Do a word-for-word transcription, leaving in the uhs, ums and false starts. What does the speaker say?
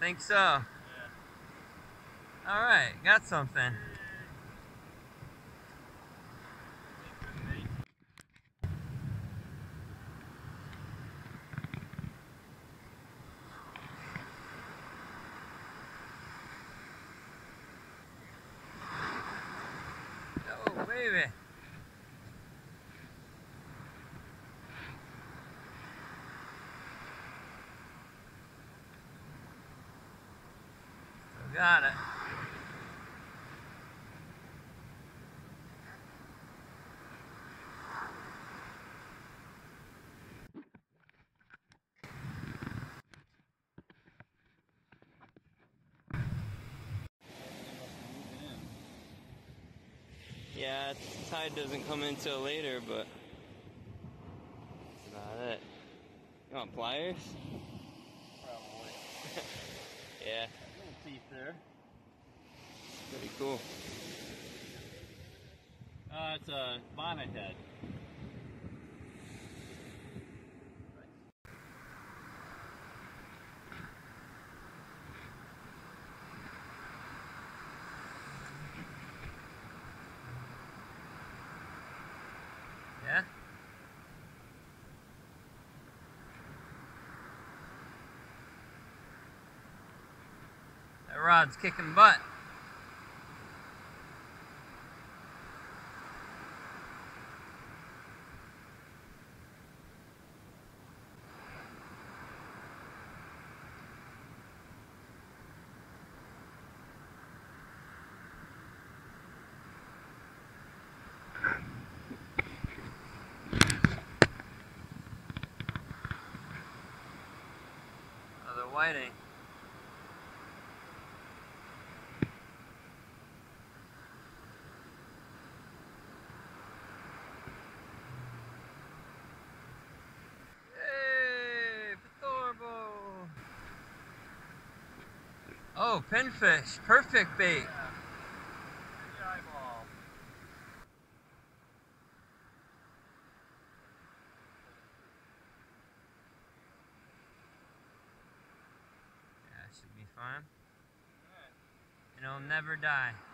Think so. Yeah. Alright, got something. Oh, baby. Still got it. Yeah, tide doesn't come in till later, but that's about it. You want pliers? Probably. Yeah. Little teeth there. Pretty cool. Uh, it's a bonnet head. Yeah? That rod's kicking butt. Another whiting. Hey, Pitorbo. Oh, pinfish. Perfect bait. Yeah. Pretty eyeball. Yeah, should be fine. Alright. And it'll never die.